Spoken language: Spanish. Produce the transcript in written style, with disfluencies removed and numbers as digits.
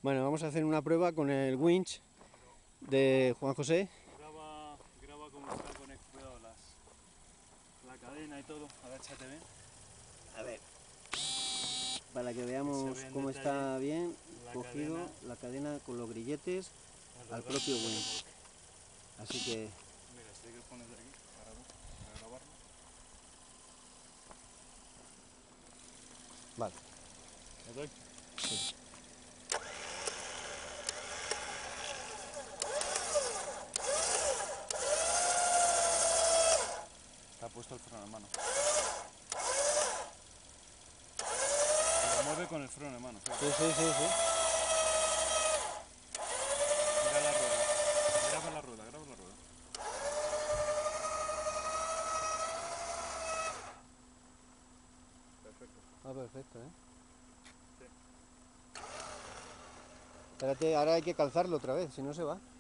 Bueno, vamos a hacer una prueba con el winch de Juan José. Graba cómo está conectado la cadena y todo. A ver, échate bien. A ver, para que Se veamos ve en cómo detalle está bien la cogido cadena la cadena con los grilletes al alrededor propio del winch. remolque. Así que, Mira, este hay que poner de aquí para grabarlo. vale. ¿Le doy? Sí. Está puesto el freno en mano. Lo mueve con el freno en mano. Sí, sí, sí, sí. Mira la rueda. Graba la rueda, graba la rueda. Perfecto. Ah, perfecto, ¿eh? Sí. Espérate, ahora hay que calzarlo otra vez, si no se va.